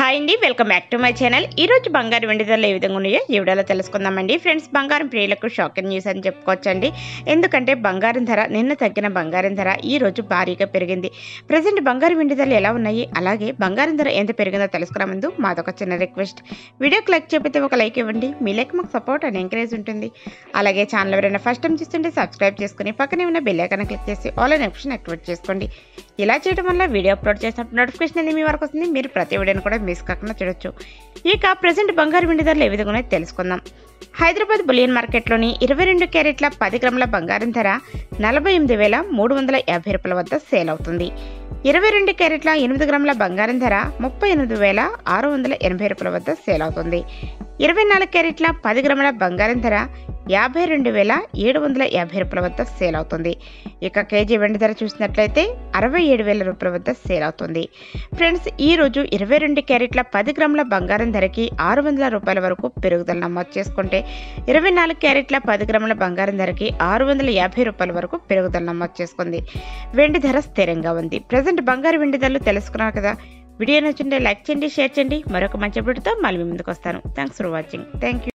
Hi అండి, welcome back to my channel. ఈ రోజు బంగారు వెండి ధరలు ఏ విధంగా ఉన్నాయో ఈ వీడియోలో తెలుసుకుందామండి. ఫ్రెండ్స్, బంగారం ప్రియులకు షాకింగ్ న్యూస్ అని చెప్పుకోవచ్చండి. ఎందుకంటే బంగారం ధర నిన్న తగ్గిన బంగారం ధర ఈ రోజు భారీగా పెరిగింది. ప్రజెంట్ బంగారు వెండి ధరలు ఎలా ఉన్నాయి, అలాగే బంగారం ధర ఎంత పెరిగిందో తెలుసుకునే ముందు మాదొక చిన్న రిక్వెస్ట్. వీడియోకి లైక్ చెప్పితే ఒక లైక్ ఇవ్వండి. మీ లైక్ మాకు సపోర్ట్ అండ్ ఎంకరేజ్ ఉంటుంది. అలాగే ఛానల్ ఎవరైనా ఫస్ట్ టైం చూస్తుంటే సబ్స్క్రైబ్ చేసుకుని పక్కనే ఉన్న బెల్ ఐకాన్ క్లిక్ చేసి ఆల్ అనే ఆప్షన్ యాక్టివేట్ చేసుకోండి. ఇలా చేయడం వల్ల వీడియో అప్లోడ్ చేసినప్పుడు నోటిఫికేషన్ అనేది మీ వరకు వస్తుంది. మీరు ప్రతి వీడియోని కూడా మిస్ కాకుండా చూడొచ్చు. ఇక ప్రెసెంట్ బంగారు వెండి ధరలు ఏ విధంగా తెలుసుకుందాం. హైదరాబాద్ బులియన్ మార్కెట్లోని 22 క్యారెట్ల 10 గ్రాముల బంగారం ధర 48,350 రూపాయల వద్ద సేల్ అవుతుంది. 22 క్యారెట్ల 8 గ్రాముల బంగారం ధర 38,680 రూపాయల వద్ద సేల్ అవుతుంది. 24 క్యారెట్ల 10 గ్రాముల బంగారం ధర 52,750 రూపాయల వద్ద సేల్ అవుతుంది. ఇక కేజీ వెండి ధర చూసినట్లయితే 67,000 రూపాయల వద్ద సేల్ అవుతుంది. ఫ్రెండ్స్, ఈ రోజు 22 క్యారెట్ల 10 గ్రాముల బంగారం ధరకి 600 రూపాయల వరకు పెరుగుదల నమోదు చేసుకుంటే 24 క్యారెట్ల 10 గ్రాముల బంగారం ధరకి 650 రూపాయల వరకు పెరుగుదల నమోదు చేసుకుంది. వెండి ధర స్థిరంగా ఉంది. ప్రజెంట్ బంగారు వెండి ధరలు తెలుసుకున్నారు కదా. వీడియో నచ్చింటే లైక్ చేయండి, షేర్ చేయండి. మరొక మంచి అప్డేట్తో మళ్ళీ మీ ముందుకు వస్తాను. Thanks for watching. Thank you.